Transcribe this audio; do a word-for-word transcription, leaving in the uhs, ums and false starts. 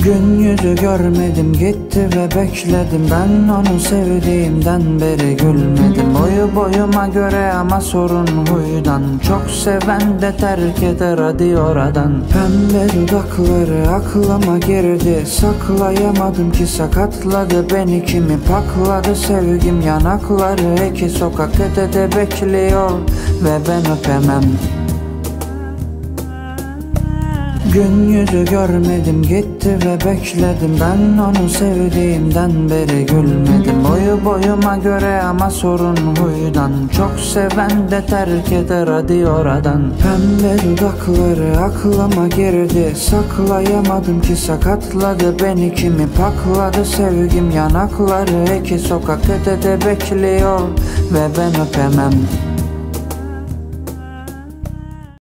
Gün yüzü görmedim, gitti ve bekledim. Ben onu sevdiğimden beri gülmedim. Boyu boyuma göre ama sorun huydan. Çok seven de terk eder hadi oradan. Pembe dudakları aklıma girdi, saklayamadım ki sakatladı beni. Kimi pakladı sevgim yanakları, iki sokak ötede bekliyor ve ben öpemem. Gün yüzü görmedim, gitti ve bekledim. Ben onu sevdiğimden beri gülmedim. Boyu boyuma göre ama sorun huydan. Çok seven de terk eder hadi oradan. Pembe dudakları aklıma girdi, saklayamadım ki sakatladı beni. Kimi pakladı sevgim yanakları, iki sokak ötede bekliyor ve ben öpemem.